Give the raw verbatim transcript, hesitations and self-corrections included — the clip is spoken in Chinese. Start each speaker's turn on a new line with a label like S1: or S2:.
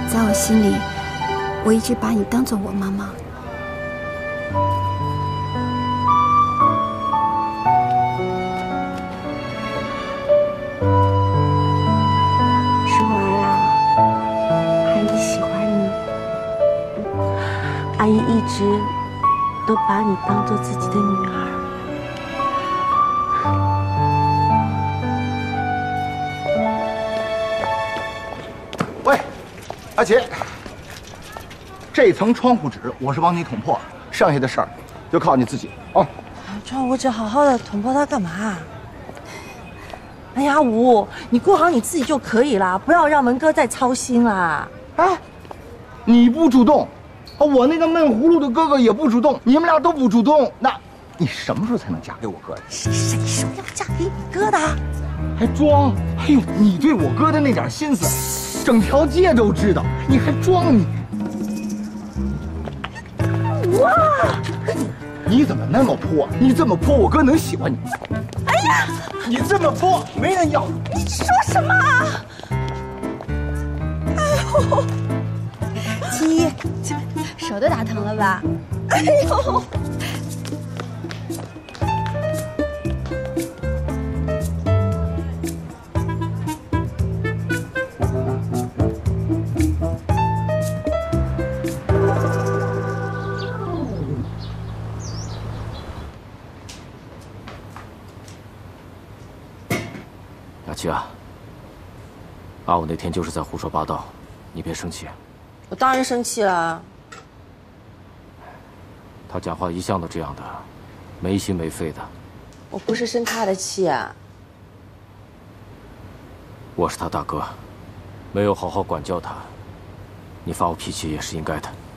S1: 在我心里，我一直把你当做我妈妈。
S2: 淑儿啊，阿姨喜欢你，阿姨一直都把你当做自己的女儿。
S3: 喂，阿奇，这层窗户纸我是帮你捅破，剩下的事儿就靠你自己啊。
S4: 窗户纸好好的捅破它干嘛？哎呀，阿武，你顾好你自己就可以啦，不要让文哥再操心啦。
S3: 哎，你不主动，我那个闷葫芦的哥哥也不主动，你们俩都不主动，那你什么时候才能嫁给我哥呀？
S4: 谁谁说要嫁给你哥的？
S3: 还装？哎呦，你对我哥的那点心思，整条街都知道，你还装你？哇！你怎么那么泼？你这么泼，我哥能喜欢你？
S4: 哎呀，
S3: 你这么泼，没人要。
S4: 你说什么啊？哎呦，
S1: 七，手都打疼了吧？
S4: 哎呦！
S5: 雅琪啊，阿武那天就是在胡说八道，你别生气。
S4: 我当然生气了。
S5: 他讲话一向都这样的，没心没肺的。
S4: 我不是生他的气啊。
S5: 我是他大哥，没有好好管教他，你发我脾气也是应该的。